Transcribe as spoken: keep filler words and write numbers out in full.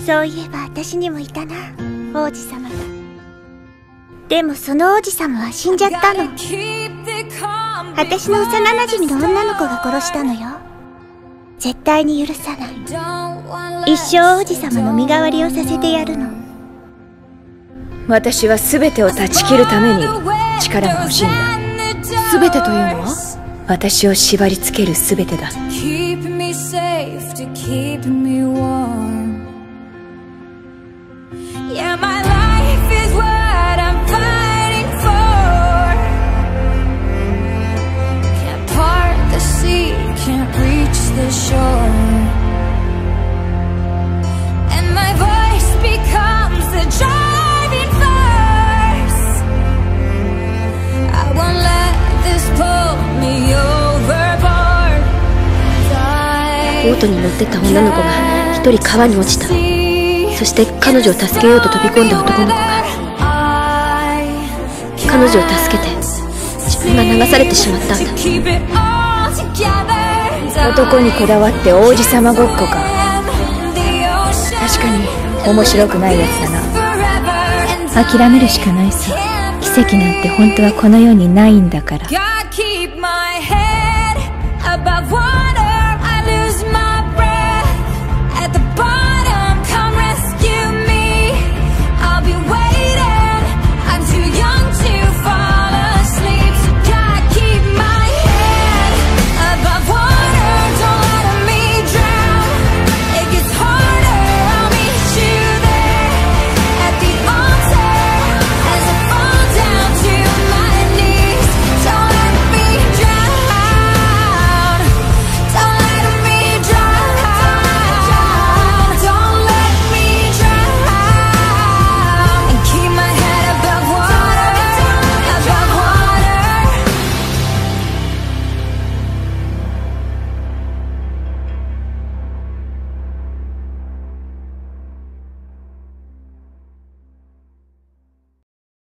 そういえば私にもいたな、王子様が。でもその王子様は死んじゃったの。私の幼なじみの女の子が殺したのよ。絶対に許さない。一生王子様の身代わりをさせてやるの。 私は全てを断ち切るために力が欲しいんだ。全てというのは？私を縛り付ける全てだ。 ボートに乗ってた女の子が一人川に落ちた。そして彼女を助けようと飛び込んだ男の子が彼女を助けて自分が流されてしまったんだ。 男にこだわって王子様ごっこか。確かに面白くないやつだな。諦めるしかないさ。奇跡なんて本当はこの世にないんだから。